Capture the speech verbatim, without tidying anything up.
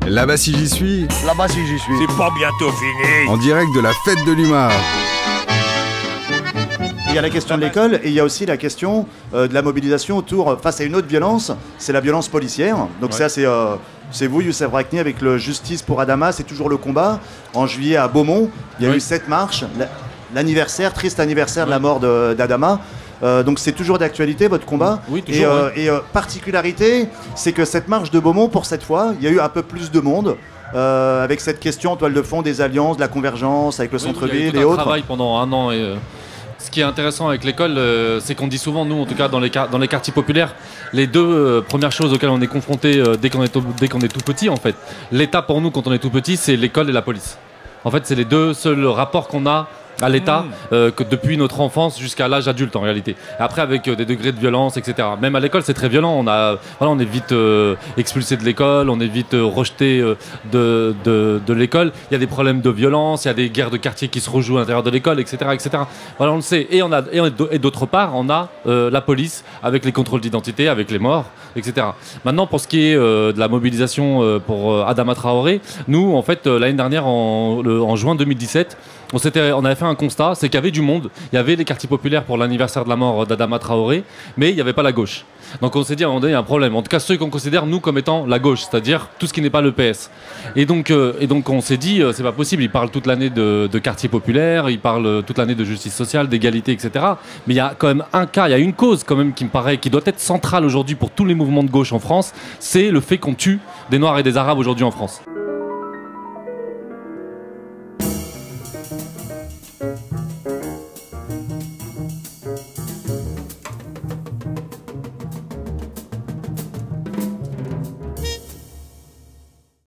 Là-bas si j'y suis. Là-bas si j'y suis. C'est pas bientôt fini. En direct de la fête de l'Humar. Il y a la question de l'école et il y a aussi la question euh, de la mobilisation autour, face à une autre violence, c'est la violence policière. Donc ouais. ça, c'est euh, c'est vous, Youssef Brakni, avec le Justice pour Adama, c'est toujours le combat. En juillet, à Beaumont, il y a oui. eu cette marche, l'anniversaire, triste anniversaire oui. de la mort d'Adama. Euh, donc c'est toujours d'actualité, votre combat. Oui, toujours, et euh, oui. et euh, particularité, c'est que cette marche de Beaumont, pour cette fois, il y a eu un peu plus de monde. Euh, avec cette question en toile de fond des alliances, de la convergence avec le oui, centre-ville et autres. On travaille pendant un an et... Euh... Ce qui est intéressant avec l'école, euh, c'est qu'on dit souvent, nous en tout cas dans les, dans les quartiers populaires, les deux euh, premières choses auxquelles on est confronté euh, dès qu'on est, dès qu'on est tout petit en fait. L'État pour nous quand on est tout petit, c'est l'école et la police. En fait, c'est les deux seuls rapports qu'on a à l'État mmh. euh, que depuis notre enfance jusqu'à l'âge adulte en réalité. Après avec euh, des degrés de violence, et cetera. Même à l'école c'est très violent. On a, voilà, on est vite euh, expulsé de l'école, on est vite euh, rejeté euh, de, de, de l'école. Il y a des problèmes de violence, il y a des guerres de quartier qui se rejouent à l'intérieur de l'école, et cetera, et cetera. Voilà, on le sait. Et on a et d'autre part on a euh, la police avec les contrôles d'identité, avec les morts, et cetera. Maintenant pour ce qui est euh, de la mobilisation euh, pour euh, Adama Traoré, nous en fait euh, l'année dernière en, le, en juin deux mille dix-sept. On, on avait fait un constat, c'est qu'il y avait du monde, il y avait les quartiers populaires pour l'anniversaire de la mort d'Adama Traoré, mais il n'y avait pas la gauche. Donc on s'est dit à un moment donné, il y a un problème. En tout cas, ceux qu'on considère, nous, comme étant la gauche, c'est-à-dire tout ce qui n'est pas le P S. Et donc, euh, et donc on s'est dit, euh, c'est pas possible, ils parlent toute l'année de, de quartiers populaires, ils parlent toute l'année de justice sociale, d'égalité, et cetera. Mais il y a quand même un cas, il y a une cause quand même qui me paraît, qui doit être centrale aujourd'hui pour tous les mouvements de gauche en France, c'est le fait qu'on tue des Noirs et des Arabes aujourd'hui en France.